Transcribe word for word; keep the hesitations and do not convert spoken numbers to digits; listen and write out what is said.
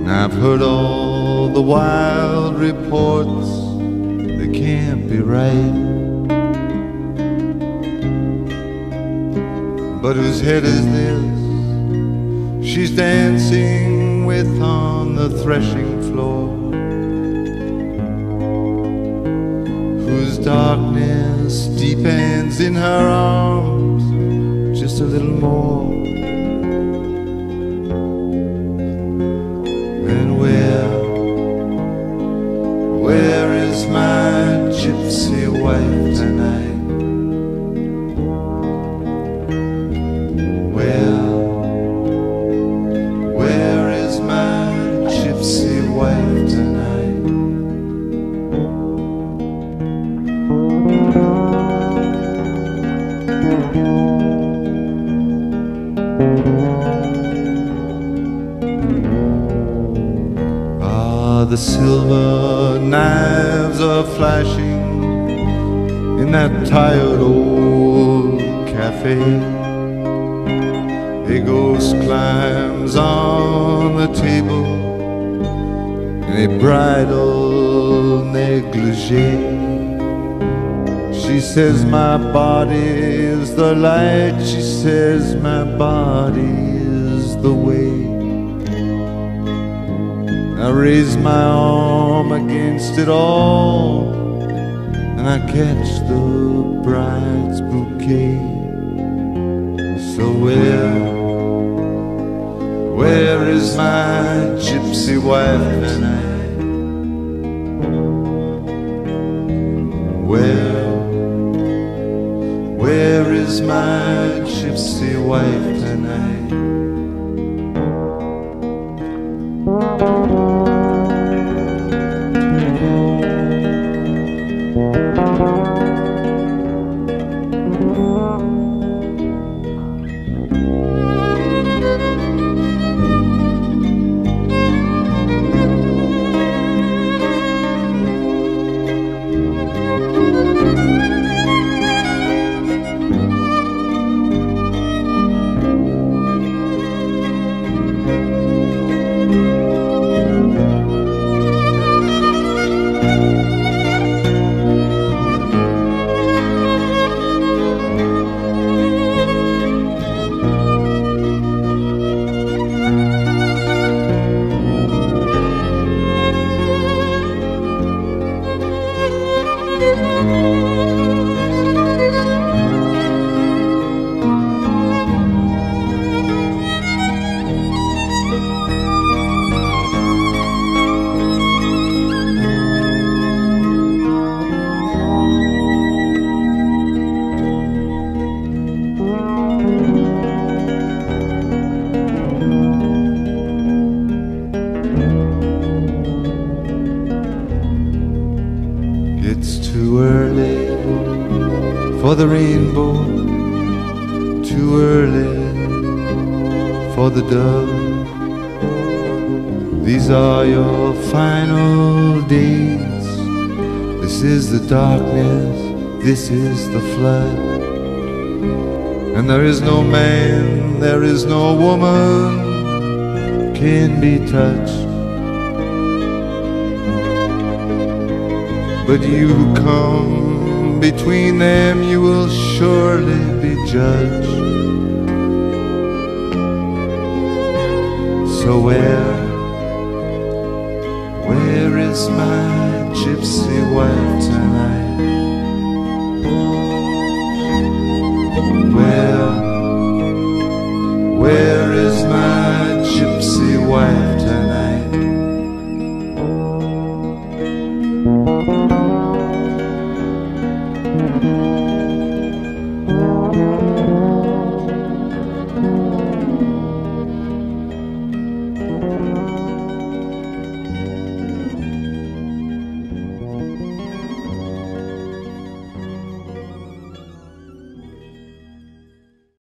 I've heard all the wild reports that can't be right, but whose head is this she's dancing with on the threshing floor? Whose darkness deepens in her arms just a little more? And where, where is my gypsy wife tonight? Where, where is my gypsy wife tonight? The silver knives are flashing in that tired old cafe. A ghost climbs on the table in a bridal negligee. She says my body is the light, she says my body is the way. I raise my arm against it all, and I catch the bride's bouquet. So where, where is my gypsy wife tonight? Where, where is my gypsy wife tonight? For the rainbow, too early for the dove. These are your final days. This is the darkness, this is the flood. And there is no man, there is no woman can be touched. But you who come between them, you will surely be judged. So where, where is my gypsy wife tonight? Where, where is my gypsy wife